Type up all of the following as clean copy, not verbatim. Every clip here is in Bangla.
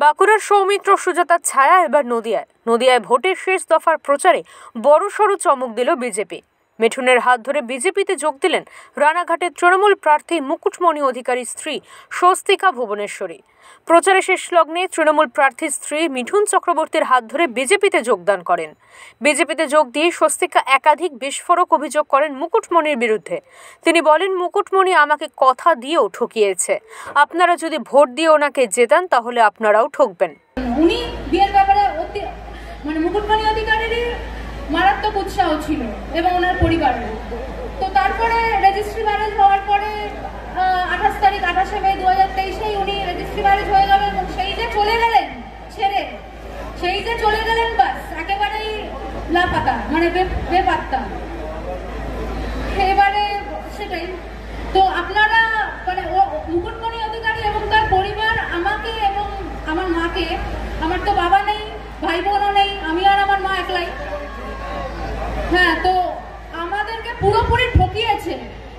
বাঁকুড়ার সৌমিত্র সুজাতার ছায়া এবার নদিয়ায় ভোটের শেষ দফার প্রচারে বড়সড় চমক দিল বিজেপি। মিঠুনের হাত ধরে বিজেপিতে যোগ দিলেন রানাঘাটের তৃণমূল প্রার্থী মুকুটমণি অধিকারীর স্ত্রী স্বস্তিকা ভুবনেশ্বরী। প্রচারে শেষ লগ্নে তৃণমূল প্রার্থীর স্ত্রী মিঠুন চক্রবর্তীর হাত ধরে বিজেপিতে যোগদান করেন। বিজেপিতে যোগ দিয়ে স্বস্তিকা একাধিক বিস্ফোরক অভিযোগ করেন মুকুটমণির বিরুদ্ধে। তিনি বলেন, মুকুটমণি আমাকে কথা দিয়েও ঠকিয়েছে, আপনারা যদি ভোট দিয়ে ওনাকে জেতান তাহলে আপনারাও ঠকবেন। উনি বিয়ের ব্যাপারে মুকুটমণি অধিকারীরই মারাত্মক উৎসাহ ছিল এবং ওনার পরিবারের। তো তারপরে রেজিস্ট্রি ম্যারেজ হওয়ার পরে 28 মে 2023 উনি রেজিস্ট্রি ম্যারেজ হয়ে গেল এবং সেই যে চলে গেলেন ছেড়ে, সেই যে চলে গেলেন বাস একেবারেই লাপাতা, বেপাত্তা। এবারে সেটাই তো আপনারা মুকুটমণি অধিকারী এবং তার পরিবার আমাকে এবং আমার মাকে, আমার তো বাবা নেই, ভাই বোনও নেই, আমি আর আমার মা একলাই, হ্যাঁ, তো আমাদেরকে পুরোপুরি ঠকিয়েছে।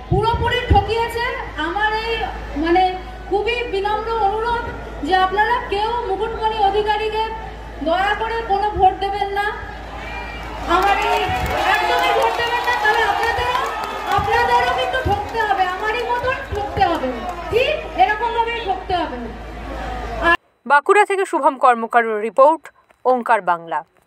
আমার এই খুবই বিনম্র অনুরোধ যে আপনারা কেউ মুকুটমণি অধিকারীকে দয়া করে কোনো ভোট দেবেন না, আমার এই একদমই ভোট দেবেন না, তাহলে আপনাদেরও কিন্তু ঠকতে হবে, আমারই মতন ঠকতে হবে, ঠিক এরকম ভাবে ঠকতে হবে। বাঁকুড়া থেকে শুভম কর্মকারের রিপোর্ট, ওঙ্কার বাংলা।